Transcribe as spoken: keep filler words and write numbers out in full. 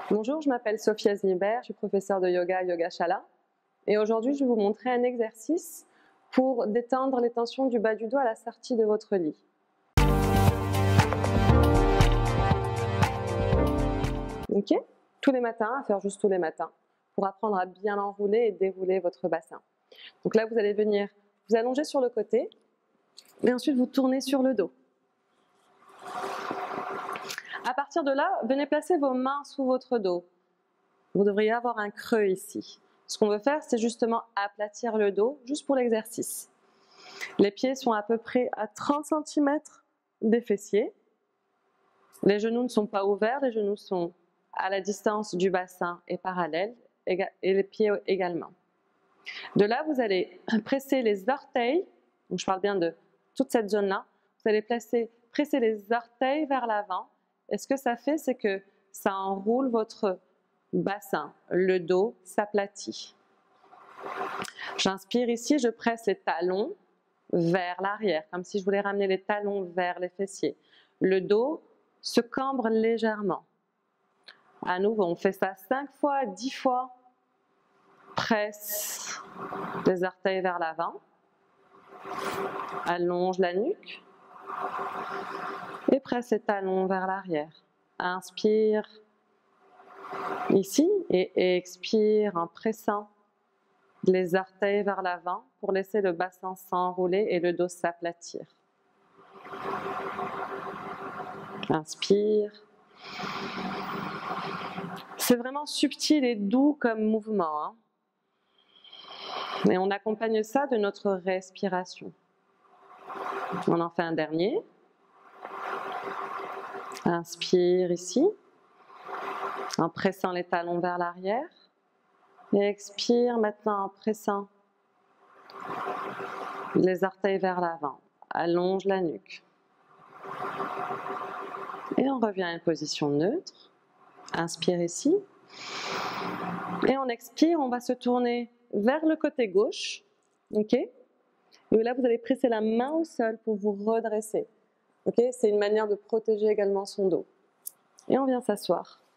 Bonjour, je m'appelle Sophia Znibert, je suis professeure de yoga à Yogashala et aujourd'hui je vais vous montrer un exercice pour détendre les tensions du bas du dos à la sortie de votre lit. Ok, tous les matins, à faire juste tous les matins, pour apprendre à bien enrouler et dérouler votre bassin. Donc là vous allez venir vous allonger sur le côté et ensuite vous tournez sur le dos. À partir de là, venez placer vos mains sous votre dos. Vous devriez avoir un creux ici. Ce qu'on veut faire, c'est justement aplatir le dos, juste pour l'exercice. Les pieds sont à peu près à trente centimètres des fessiers. Les genoux ne sont pas ouverts, les genoux sont à la distance du bassin et parallèles, et les pieds également. De là, vous allez presser les orteils, donc je parle bien de toute cette zone-là, vous allez placer, presser les orteils vers l'avant. Et ce que ça fait, c'est que ça enroule votre bassin, le dos s'aplatit. J'inspire ici, je presse les talons vers l'arrière, comme si je voulais ramener les talons vers les fessiers. Le dos se cambre légèrement. À nouveau, on fait ça cinq fois, dix fois. Presse les orteils vers l'avant. Allonge la nuque. Et presse les talons vers l'arrière. Inspire ici et expire en pressant les orteils vers l'avant pour laisser le bassin s'enrouler et le dos s'aplatir. Inspire. C'est vraiment subtil et doux comme mouvement, hein. Et on accompagne ça de notre respiration. On en fait un dernier. Inspire ici, en pressant les talons vers l'arrière. Et expire maintenant en pressant les orteils vers l'avant. Allonge la nuque. Et on revient à une position neutre. Inspire ici. Et on expire, on va se tourner vers le côté gauche. Ok? Et là, vous allez presser la main au sol pour vous redresser. Ok? C'est une manière de protéger également son dos. Et on vient s'asseoir.